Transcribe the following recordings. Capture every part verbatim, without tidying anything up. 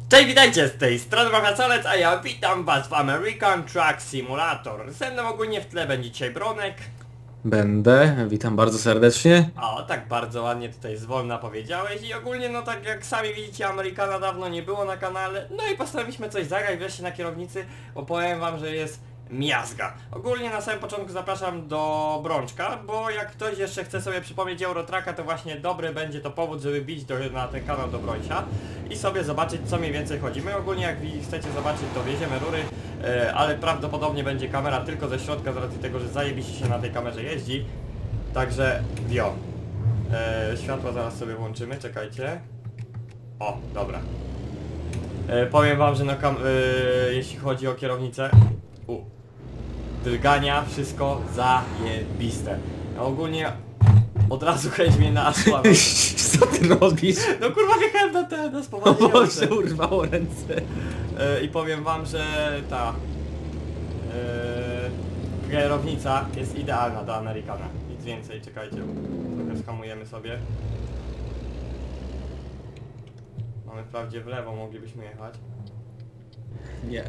Cześć, witajcie z tej strony Machacolec, a ja witam was w American Truck Simulator. Ze mną ogólnie w tle będzie dzisiaj Bronek. Będę, witam bardzo serdecznie. O, tak bardzo ładnie tutaj zwolna powiedziałeś i ogólnie no tak jak sami widzicie, Amerykana dawno nie było na kanale. No i postanowiliśmy coś zagrać wreszcie na kierownicy, bo powiem wam, że jest miazga. Ogólnie na samym początku zapraszam do Brączka, bo jak ktoś jeszcze chce sobie przypomnieć Eurotracka, to właśnie dobry będzie to powód, żeby bić do, na ten kanał do Brącia i sobie zobaczyć, co mniej więcej chodzi. My ogólnie jak chcecie zobaczyć, to wieziemy rury, e, ale prawdopodobnie będzie kamera tylko ze środka z racji tego, że zajebiście się na tej kamerze jeździ. Także wio. E, światła zaraz sobie włączymy, czekajcie. O, dobra. E, powiem wam, że no kam e, jeśli chodzi o kierownicę, u, drgania, wszystko zajebiste. No, ogólnie od razu chęć mnie naszła. No. Co ty robisz? No kurwa, wjechałem na ten, na O spowalniające. Boże, urwało ręce. E, I powiem wam, że ta e, kierownica jest idealna do Amerykana. Nic więcej, czekajcie, trochę skamujemy sobie. Mamy wprawdzie w lewo, moglibyśmy jechać. Nie.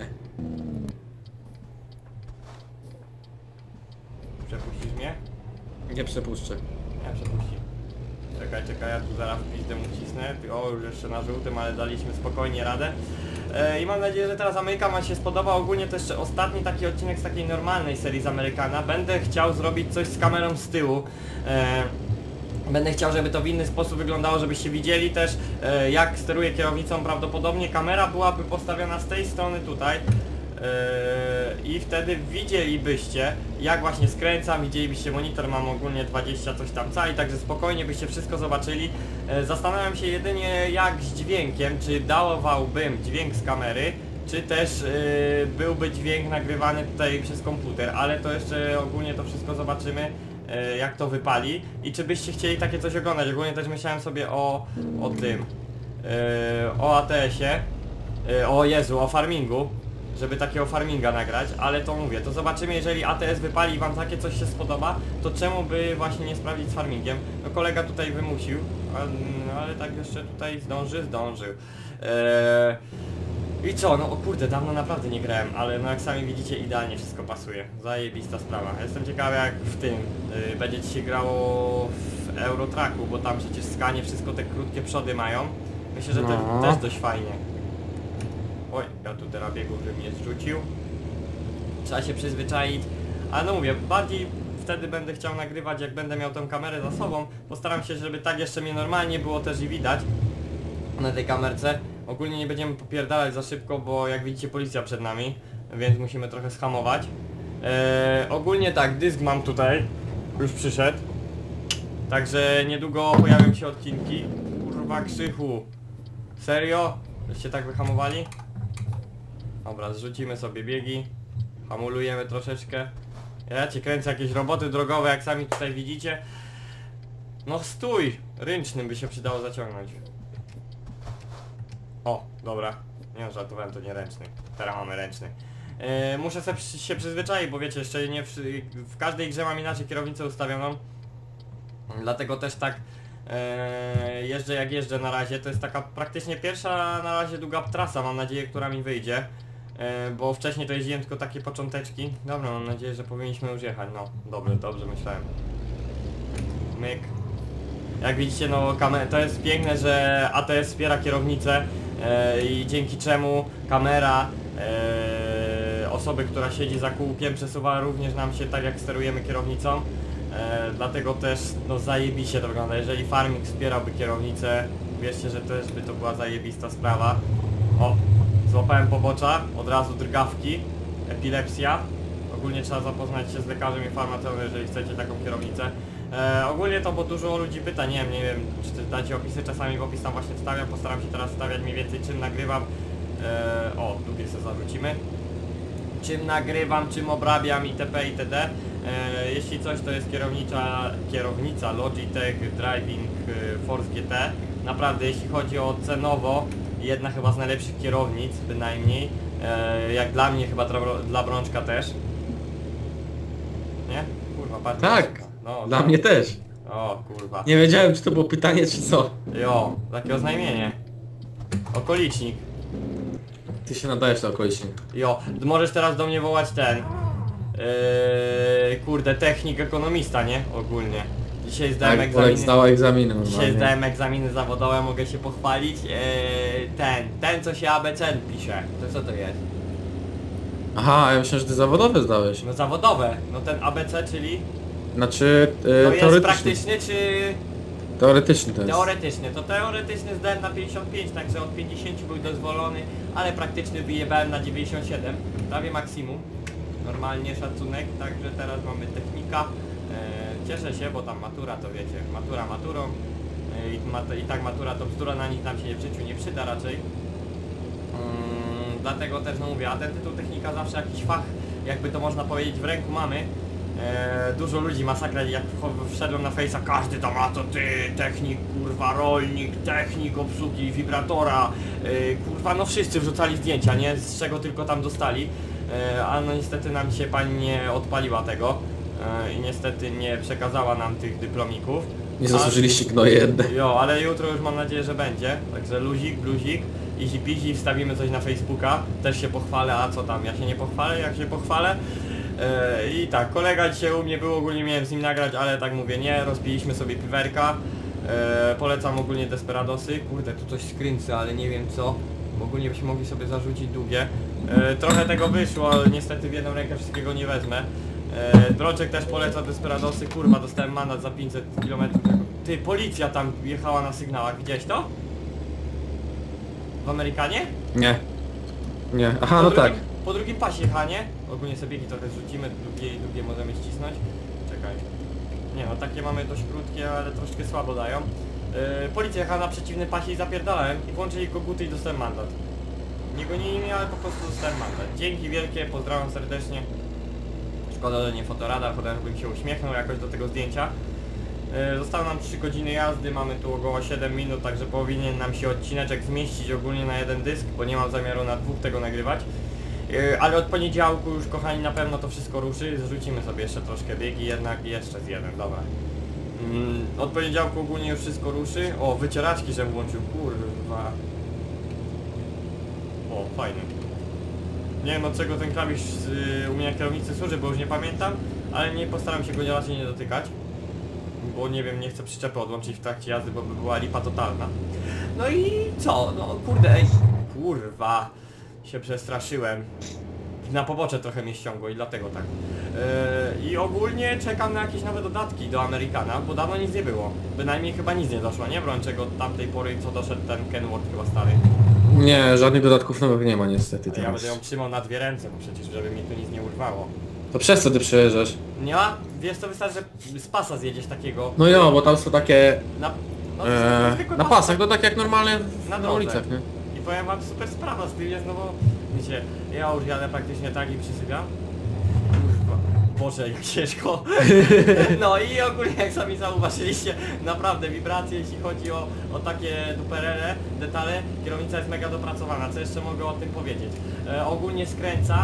Przepuścisz mnie? Nie przepuszczę. Nie przepuści. Czekaj, czekaj, ja tu zaraz w pizdę mu cisnę. O, już jeszcze na żółtym, ale daliśmy spokojnie radę. E, I mam nadzieję, że teraz Amerykan wam się spodoba. Ogólnie to jeszcze ostatni taki odcinek z takiej normalnej serii z Amerykana. Będę chciał zrobić coś z kamerą z tyłu. E, Będę chciał, żeby to w inny sposób wyglądało, żebyście widzieli też e, jak steruję kierownicą. Prawdopodobnie kamera byłaby postawiona z tej strony tutaj. Yy, I wtedy widzielibyście jak właśnie skręcam, widzielibyście monitor, mam ogólnie dwadzieścia coś tam cali, także spokojnie byście wszystko zobaczyli. Yy, zastanawiam się jedynie jak z dźwiękiem, czy dawałbym dźwięk z kamery, czy też yy, byłby dźwięk nagrywany tutaj przez komputer, ale to jeszcze ogólnie to wszystko zobaczymy, yy, jak to wypali i czy byście chcieli takie coś oglądać. Ogólnie też myślałem sobie o, o tym, yy, o A T S-ie, yy, o Jezu, o farmingu, żeby takiego farminga nagrać, ale to mówię, to zobaczymy, jeżeli A T S wypali i wam takie coś się spodoba, to czemu by właśnie nie sprawdzić z farmingiem? No kolega tutaj wymusił, ale, no, ale tak jeszcze tutaj zdąży, zdążył. Eee, I co, no o kurde, dawno naprawdę nie grałem, ale no jak sami widzicie, idealnie wszystko pasuje. Zajebista sprawa. Jestem ciekawy jak w tym yy, będzie ci się grało w Eurotracku, bo tam przecież skanie wszystko te krótkie przody mają. Myślę, że to No. też dość fajnie. Oj, ja tu teraz biegł, że mnie zrzucił. Trzeba się przyzwyczaić. Ale no mówię, bardziej wtedy będę chciał nagrywać, jak będę miał tą kamerę za sobą. Postaram się, żeby tak jeszcze mnie normalnie było też i widać na tej kamerce. Ogólnie nie będziemy popierdalać za szybko, bo jak widzicie policja przed nami, więc musimy trochę schamować. Eee, ogólnie tak, dysk mam tutaj, już przyszedł. Także niedługo pojawią się odcinki. Kurwa Krzychu. Serio? Żeście tak wyhamowali? Dobra, zrzucimy sobie biegi. Hamulujemy troszeczkę. Ja cię kręcę, jakieś roboty drogowe, jak sami tutaj widzicie. No stój! Ręcznym by się przydało zaciągnąć. O, dobra. Nie, żartowałem, to nie ręczny. Teraz mamy ręczny. Yy, muszę sobie się przyzwyczaić, bo wiecie, jeszcze nie w, w każdej grze mam inaczej kierownicę ustawioną. Dlatego też tak Eee, jeżdżę jak jeżdżę na razie, to jest taka praktycznie pierwsza na razie długa trasa, mam nadzieję, która mi wyjdzie, eee, bo wcześniej to jeździłem tylko takie począteczki. Dobra, mam nadzieję, że powinniśmy już jechać, no dobrze, dobrze myślałem. Myk. Jak widzicie, no to jest piękne, że A T S wspiera kierownicę eee, i dzięki czemu kamera eee, osoby, która siedzi za kółkiem, przesuwa również nam się tak jak sterujemy kierownicą. E, dlatego też no zajebiście to wygląda. Jeżeli farming wspierałby kierownicę, wierzcie, że też by to była zajebista sprawa. O, złapałem pobocza, od razu drgawki, epilepsja. Ogólnie trzeba zapoznać się z lekarzem i farmaceutą, jeżeli chcecie taką kierownicę. E, ogólnie to, bo dużo ludzi pyta, nie wiem, nie wiem, czy też dacie opisy, czasami w opis tam właśnie wstawiam, postaram się teraz stawiać mniej więcej czym nagrywam. E, o, drugie sobie zawrócimy. Czym nagrywam, czym obrabiam itp. itd. E, jeśli coś, to jest kierownicza, kierownica Logitech Driving Force G T. Naprawdę, jeśli chodzi o cenowo, jedna chyba z najlepszych kierownic, bynajmniej. E, jak dla mnie, chyba dla, dla Brączka też. Nie? Kurwa, bardzo. Tak, no, dla tak. mnie też. O kurwa. Nie wiedziałem, czy to było pytanie, czy co. Jo, takie oznajmienie. Okolicznik. Ty się nadajesz na okolicznik. Jo, możesz teraz do mnie wołać ten... Yy, kurde, technik ekonomista, nie? Ogólnie. Dzisiaj zdałem Tak, Olek egzaminy... zdała egzaminy Dzisiaj normalnie. zdałem egzaminy zawodowe, mogę się pochwalić. Yy, ten, ten co się A B C pisze. To co to jest? Aha, a ja myślałem, że ty zawodowe zdałeś. No zawodowe. No ten A B C, czyli... Znaczy, To e, jest teoretyczny. praktyczny czy... Teoretyczny to jest. Teoretyczny. To teoretyczny zdałem na pięćdziesiąt pięć, także od pięćdziesięciu był dozwolony, ale praktyczny wyjebałem na dziewięćdziesiąt siedem. Prawie maksimum. Normalnie szacunek, także teraz mamy technika. E, cieszę się, bo tam matura to wiecie, matura maturą. E, i, ma, I tak matura to bzdura, na nic nam się w życiu nie przyda raczej. Mm, dlatego też no mówię, a ten tytuł technika zawsze jakiś fach, jakby to można powiedzieć, w ręku mamy. E, dużo ludzi masakra, jak wch- wszedłem na Face'a, każdy tam ma to ty, technik, kurwa, rolnik, technik obsługi wibratora, e, kurwa, no wszyscy wrzucali zdjęcia, nie? Z czego tylko tam dostali, e, a no niestety nam dzisiaj pani nie odpaliła tego e, i niestety nie przekazała nam tych dyplomików. Nie zasłużyliście gnoje jedne. Jo, ale jutro już mam nadzieję, że będzie, także luzik, bluzik, easy peasy, wstawimy coś na Facebooka, też się pochwalę, a co tam, ja się nie pochwalę, jak się pochwalę. Yy, I tak, kolega dzisiaj u mnie był, ogólnie miałem z nim nagrać, ale tak mówię, nie, rozpiliśmy sobie piwerka. Yy, polecam ogólnie Desperadosy, kurde, tu coś skręcę, ale nie wiem co. Ogólnie byśmy mogli sobie zarzucić długie. Yy, trochę tego wyszło, ale niestety w jedną rękę wszystkiego nie wezmę. Yy, Droczek też poleca Desperadosy, kurwa, dostałem mandat za pięćset kilometrów. Ty, policja tam jechała na sygnałach, widziałeś to? W Amerykanie? Nie. Nie. Aha, Po no drugim, tak. Po drugim pasie jechanie. Ogólnie sobie biegi trochę zrzucimy, drugie, drugie możemy ścisnąć. Czekaj. Nie no, takie mamy dość krótkie, ale troszkę słabo dają. Yy, policja jechała na przeciwnym pasie i zapierdalałem i włączyli koguty i dostałem mandat. Nie gonili mnie, ale po prostu dostałem mandat. Dzięki wielkie, pozdrawiam serdecznie. Szkoda, że nie fotoradar, chociaż bym się uśmiechnął jakoś do tego zdjęcia. Yy, Zostało nam trzy godziny jazdy, mamy tu około siedem minut, także powinien nam się odcineczek zmieścić ogólnie na jeden dysk, bo nie mam zamiaru na dwóch tego nagrywać. Yy, ale od poniedziałku już, kochani, na pewno to wszystko ruszy, zrzucimy sobie jeszcze troszkę biegi, jednak jeszcze z jeden, dobra. Yy, od poniedziałku ogólnie już wszystko ruszy. O, wycieraczki żem włączył, kurwa. O, fajny. Nie wiem od czego ten klawisz yy, u mnie na kierownicy służy, bo już nie pamiętam, ale nie postaram się go raczej nie dotykać. Bo nie wiem, nie chcę przyczepy odłączyć w trakcie jazdy, bo by była lipa totalna. No i co? No kurde, ej, kurwa, się przestraszyłem. Na pobocze trochę mnie ściągło i dlatego tak. Yy, I ogólnie czekam na jakieś nowe dodatki do Amerykana, bo dawno nic nie było. Bynajmniej chyba nic nie doszło, nie? Brączek od tamtej pory, co doszedł ten Kenworth chyba stary. Nie, żadnych dodatków nowych nie ma niestety A ja teraz. będę ją trzymał na dwie ręce, bo przecież żeby mi tu nic nie urwało. To przez co ty przejeżdżasz? Nie ma? Wiesz, to wystarczy, że z pasa zjedziesz takiego. No jo, bo tam są takie... Na, no, E, zwykłe na pasy. pasach, no tak jak normalnie Na na drodze. ulicach, nie? I powiem wam, super sprawa z tym jest, no bo wiecie, ja już jadę praktycznie tak i przysypiam. Kurwa, Boże, jak ciężko. No i ogólnie, jak sami zauważyliście, naprawdę wibracje, jeśli chodzi o, o takie duperele, detale, kierownica jest mega dopracowana, co jeszcze mogę o tym powiedzieć. E, ogólnie skręca,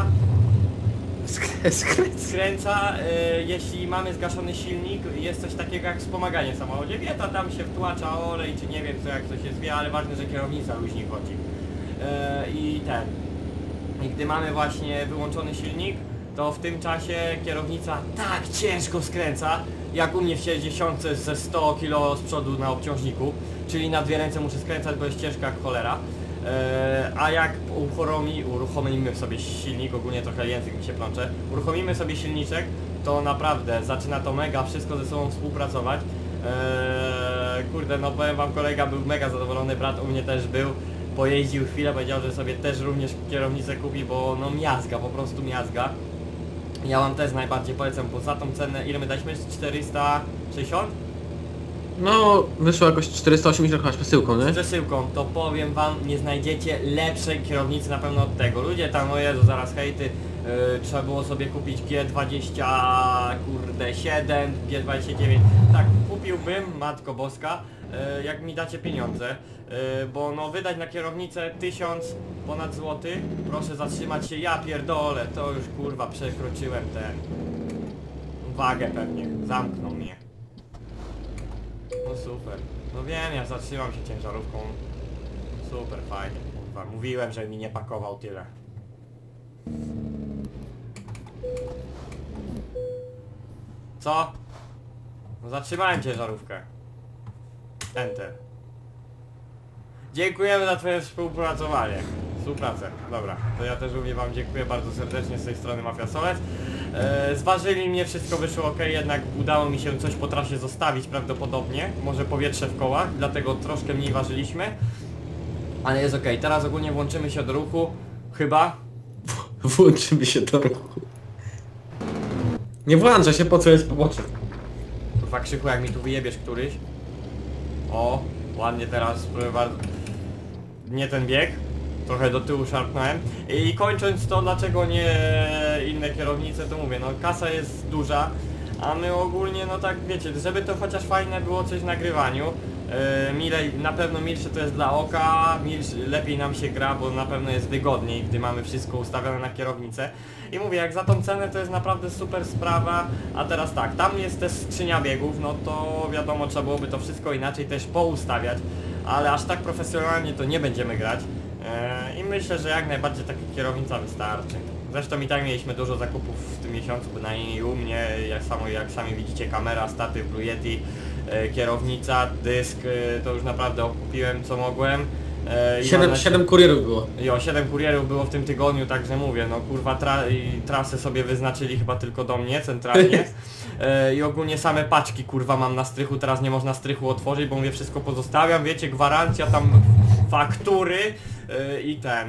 Skrę, skrę. skręca, e, jeśli mamy zgaszony silnik, jest coś takiego jak wspomaganie w samochodzie. Wie, to tam się wtłacza olej, czy nie wiem co, jak to się zwie, ale ważne, że kierownica luźniej chodzi. E, I ten. I gdy mamy właśnie wyłączony silnik, to w tym czasie kierownica tak ciężko skręca, jak u mnie w sześćdziesiątce ze sto kilo z przodu na obciążniku, czyli na dwie ręce muszę skręcać, bo jest ciężka jak cholera. Eee, a jak uruchomi, uruchomimy sobie silnik, ogólnie trochę język mi się plącze, uruchomimy sobie silniczek, to naprawdę zaczyna to mega wszystko ze sobą współpracować. Eee, kurde, no powiem wam, kolega był mega zadowolony, brat u mnie też był, pojeździł chwilę, powiedział, że sobie też również kierownicę kupi, bo no miazga, po prostu miazga. Ja wam też najbardziej polecam, bo za tą cenę, ile my daliśmy? czterysta sześćdziesiąt? No, wyszło jakoś czterysta osiemdziesiąt chyba z przesyłką, nie? Z przesyłką, to powiem wam, nie znajdziecie lepszej kierownicy na pewno od tego. Ludzie tam, o Jezu, zaraz hejty, yy, trzeba było sobie kupić G dwadzieścia, kurde, siedem, G dwadzieścia dziewięć. Tak, kupiłbym, matko boska, yy, jak mi dacie pieniądze, yy, bo no wydać na kierownicę tysiąc ponad złoty, proszę zatrzymać się, ja pierdolę, to już kurwa przekroczyłem ten wagę pewnie, zamknął mnie. No super. No wiem, ja zatrzymam się ciężarówką. Super, fajnie, kurwa. kurwa. Mówiłem, że mi nie pakował tyle. Co? No zatrzymałem ciężarówkę. Enter. Dziękujemy za twoje współpracowanie. Współpracę. Dobra, to ja też również wam dziękuję bardzo serdecznie z tej strony Mafia Solec. E, zważyli mnie, wszystko wyszło ok, jednak udało mi się coś po trasie zostawić prawdopodobnie. Może powietrze w kołach, dlatego troszkę mniej ważyliśmy. Ale jest ok, teraz ogólnie włączymy się do ruchu. Chyba. Włączymy się do ruchu. Nie włącza się, po co jest pobocze. Kurwa Krzychu, jak mi tu wyjebiesz któryś. O, ładnie teraz, proszę bardzo. Nie ten bieg. Trochę do tyłu szarpnąłem. I kończąc to, dlaczego nie inne kierownice, to mówię, no kasa jest duża, a my ogólnie, no tak wiecie, żeby to chociaż fajne było coś w nagrywaniu. Yy, milej, na pewno milsze to jest dla oka, milsz, lepiej nam się gra, bo na pewno jest wygodniej, gdy mamy wszystko ustawione na kierownicę. I mówię, jak za tą cenę to jest naprawdę super sprawa, a teraz tak, tam jest też skrzynia biegów, no to wiadomo, trzeba byłoby to wszystko inaczej też poustawiać, ale aż tak profesjonalnie to nie będziemy grać. Yy, I myślę, że jak najbardziej taka kierownica wystarczy. Zresztą i tak mieliśmy dużo zakupów w tym miesiącu, bynajmniej u mnie, jak, samo, jak sami widzicie, kamera, statyw, Blue Yeti, yy, kierownica, dysk, yy, to już naprawdę okupiłem co mogłem. Yy, i mam Siedem, nadzieję- siedem kurierów było. Jo, siedem kurierów było w tym tygodniu, także mówię, no kurwa tra i trasę sobie wyznaczyli chyba tylko do mnie centralnie. E, I ogólnie same paczki kurwa mam na strychu, teraz nie można strychu otworzyć, bo mówię, wszystko pozostawiam, wiecie, gwarancja, tam faktury e, i ten.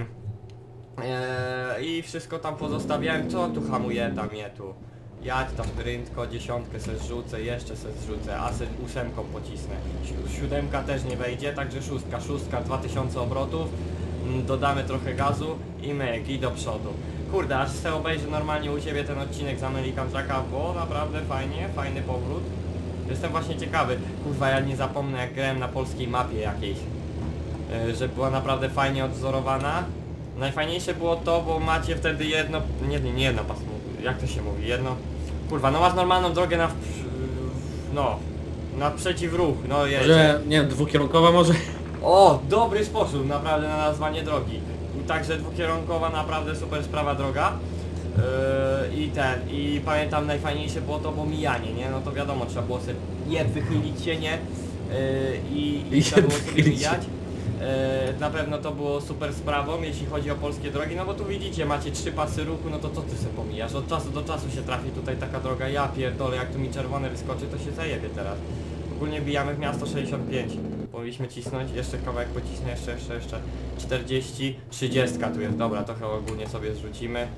E, I wszystko tam pozostawiałem, co tu hamuje, tam je tu. Jadź tam prędko, dziesiątkę se zrzucę, jeszcze se zrzucę, a se ósemką pocisnę. Si siódemka też nie wejdzie, także szóstka, szóstka, dwa tysiące obrotów. Mm, Dodamy trochę gazu i myk, i do przodu. Kurde, aż se obejrzę normalnie u Ciebie ten odcinek z American Trucka, bo naprawdę fajnie, fajny powrót. Jestem właśnie ciekawy. Kurwa, ja nie zapomnę, jak grałem na polskiej mapie jakiejś. Yy, że była naprawdę fajnie odwzorowana. Najfajniejsze było to, bo macie wtedy jedno, nie, nie jedno pasmo, jak to się mówi, jedno, kurwa, no masz normalną drogę na, w, no, na przeciwruch, no jedzie. Może, nie wiem, dwukierunkowa może? O, dobry sposób naprawdę na nazwanie drogi. Także dwukierunkowa, naprawdę super sprawa droga. Yy, I ten, i pamiętam najfajniejsze było to, bo mijanie, nie, no to wiadomo, trzeba było sobie je wychylić się, nie, yy, i, i Je trzeba było sobie wychylić. mijać. E, na pewno to było super sprawą, jeśli chodzi o polskie drogi, no bo tu widzicie, macie trzy pasy ruchu, no to co ty sobie pomijasz? Od czasu do czasu się trafi tutaj taka droga, ja pierdolę, jak tu mi czerwone wyskoczy, to się zajebie teraz. Ogólnie bijamy w miasto sześćdziesiąt pięć, powinniśmy cisnąć, jeszcze kawałek pocisnę, jeszcze, jeszcze, jeszcze czterdzieści, trzydzieści tu jest, dobra, trochę ogólnie sobie zrzucimy.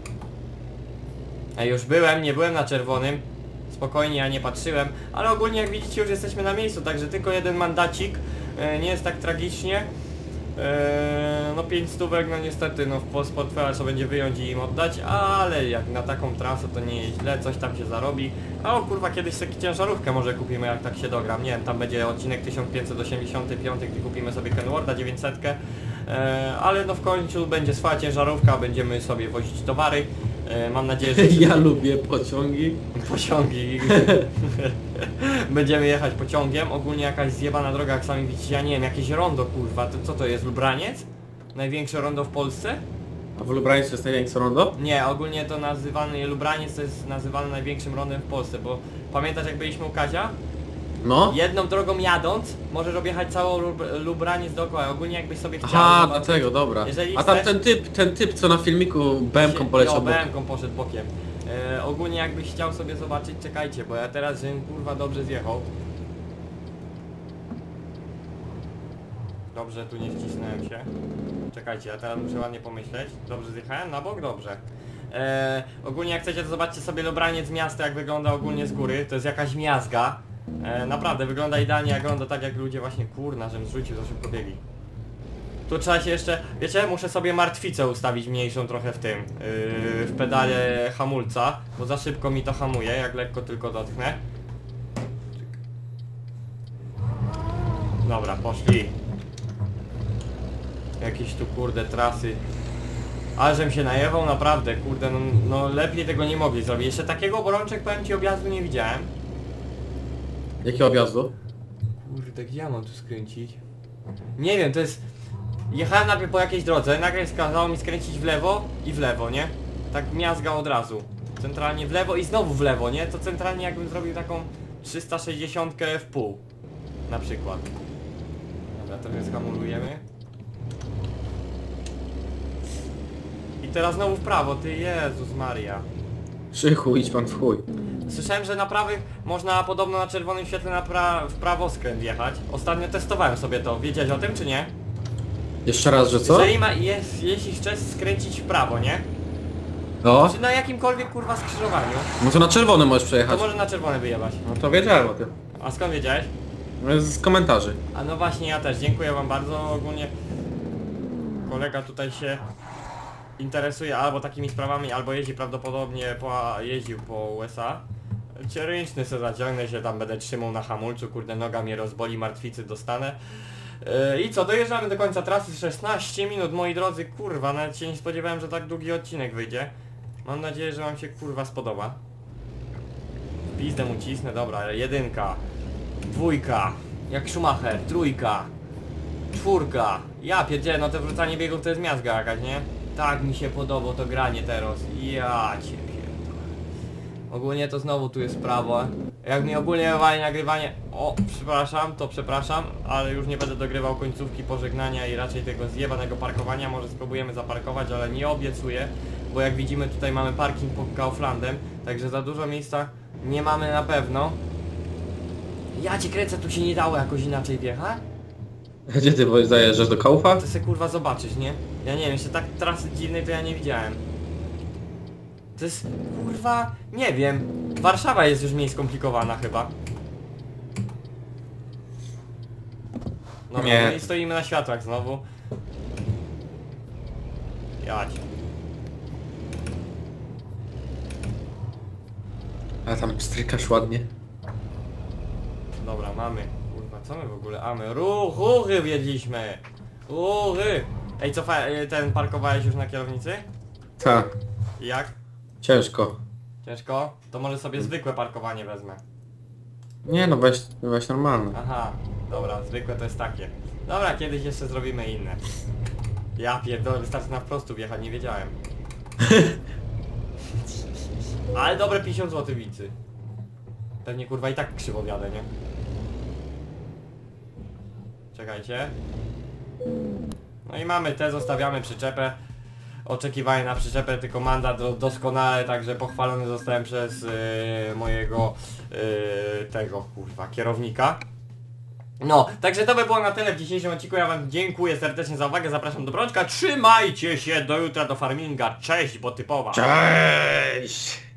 A już byłem, nie byłem na czerwonym, spokojnie, ja nie patrzyłem, ale ogólnie jak widzicie już jesteśmy na miejscu, także tylko jeden mandacik, e, nie jest tak tragicznie. Eee, no pięć stówek, no niestety, no w- z portfela trzeba będzie wyjąć i im oddać, ale jak na taką trasę to nie jest źle, coś tam się zarobi. A o kurwa, kiedyś sobie ciężarówkę może kupimy, jak tak się dogram, nie wiem, tam będzie odcinek tysiąc pięćset osiemdziesiąt pięć, gdzie kupimy sobie Kenwortha dziewięćset, eee, ale no w końcu będzie swoja ciężarówka, będziemy sobie wozić towary. Eee, mam nadzieję, że... Ja lubię pociągi. Pociągi. Będziemy jechać pociągiem, ogólnie jakaś zjebana droga, jak sami widzicie, ja nie wiem, jakieś rondo kurwa, to co to jest, Lubraniec? Największe rondo w Polsce? A w Lubrańcu jest największe rondo? Nie, ogólnie to nazywany, Lubraniec to jest nazywany największym rondem w Polsce, bo pamiętasz jak byliśmy u Kazia? No. Jedną drogą jadąc, możesz objechać całą Lub Lubraniec dookoła, ogólnie jakbyś sobie chciał Aha, zobaczyć- dlatego, dobra. Jeżeli A tam chcesz- ten typ, ten typ co na filmiku B M-ką poleciał. Jo, bo- B M-ką poszedł bokiem. E, ogólnie jakbyś chciał sobie zobaczyć, czekajcie, bo ja teraz żebym kurwa dobrze zjechał. Dobrze, tu nie wcisnąłem się. Czekajcie, ja teraz muszę ładnie pomyśleć. Dobrze zjechałem? Na bok? Dobrze. E, ogólnie jak chcecie, to zobaczcie sobie Lubraniec miasta, jak wygląda ogólnie z góry. To jest jakaś miazga. E, naprawdę, wygląda idealnie, jak wygląda tak jak ludzie właśnie, kurna, żebym zrzucił, za szybko biegli. Tu trzeba się jeszcze, wiecie, muszę sobie martwicę ustawić mniejszą trochę w tym, yy, w pedale hamulca, bo za szybko mi to hamuje, jak lekko tylko dotknę. Dobra, poszli. Jakieś tu kurde trasy. Ale żem się najechał, naprawdę, kurde, no, no lepiej tego nie mogli zrobić. Jeszcze takiego Borączek, powiem ci, objazdu nie widziałem. Jakiego objazdu? Kurde, gdzie ja mam tu skręcić? Nie wiem, to jest... Jechałem najpierw po jakiejś drodze, nagle kazało mi skręcić w lewo i w lewo, nie? Tak miazga od razu. Centralnie w lewo i znowu w lewo, nie? To centralnie jakbym zrobił taką trzysta sześćdziesiąt w pół. Na przykład. Dobra, to więc hamulujemy. I teraz znowu w prawo, ty Jezus Maria. Krzychu, idź pan w chuj. Słyszałem, że na prawych można podobno na czerwonym świetle na pra w prawo skręt jechać. Ostatnio testowałem sobie to. Wiedziałeś o tym czy nie? Jeszcze raz, że co? Jeżeli ma, jest, jeśli chcesz skręcić w prawo, nie? No. Czy na jakimkolwiek kurwa skrzyżowaniu, No to na czerwony możesz to przejechać. może na czerwone wyjebać. No to wiedziałem o tym. A skąd wiedziałeś? No z komentarzy. A no właśnie, ja też. Dziękuję wam bardzo. Ogólnie kolega tutaj się interesuje albo takimi sprawami, albo jeździ prawdopodobnie po, jeździł po U S A. Cieryczny se zaciągnę się, tam będę trzymał na hamulcu, kurde noga mnie rozboli, martwicy dostanę. Yy, I co, dojeżdżamy do końca trasy, szesnaście minut, moi drodzy, kurwa, nawet się nie spodziewałem, że tak długi odcinek wyjdzie. Mam nadzieję, że wam się kurwa spodoba. Pizdę mu cisnę, dobra, jedynka, dwójka, jak Schumacher, trójka, czwórka. Ja pierdzielę, no to wrzucanie biegów to jest miazga jakaś, nie? Tak mi się podoba to granie teraz, ja cię pierdolę. Ogólnie to znowu tu jest prawo. Jak mi ogólnie wywali nagrywanie... O, przepraszam, to przepraszam, ale już nie będę dogrywał końcówki pożegnania i raczej tego zjebanego parkowania. Może spróbujemy zaparkować, ale nie obiecuję, bo jak widzimy tutaj mamy parking pod Kauflandem, także za dużo miejsca nie mamy na pewno. Ja cię kręcę, tu się nie dało jakoś inaczej wjechać? Gdzie ty zajeżdżasz do Kaufa? To se kurwa zobaczyć, nie? Ja nie wiem, jeszcze tak trasy dziwnej to ja nie widziałem. To jest kurwa... nie wiem. Warszawa jest już mniej skomplikowana chyba. No Nie. no i stoimy na światłach znowu. Jać. A tam strykasz ładnie. Dobra, mamy. Kurwa, co my w ogóle? A my ruch, ruchy wiedliśmy. Ruchy. Ej, co fa- ten parkowałeś już na kierownicy? Tak, I jak? ciężko. Ciężko? To może sobie zwykłe parkowanie wezmę. Nie no, weź, weź normalne. Aha, dobra, zwykłe to jest takie. Dobra, kiedyś jeszcze zrobimy inne. Ja pierdolę, wystarczy na wprost wjechać, nie wiedziałem. Ale dobre pięćdziesiąt złotych wicy. Pewnie kurwa i tak krzywo wiadę, nie? Czekajcie. No i mamy te, zostawiamy przyczepę. Oczekiwanie na przyczepę, tylko mandat do, doskonale, także pochwalony zostałem przez yy, mojego yy, tego kurwa kierownika. No, także to by było na tyle w dzisiejszym odcinku. Ja wam dziękuję serdecznie za uwagę, zapraszam do Brączka. Trzymajcie się, do jutra, do farminga. Cześć, bo typowa. Cześć!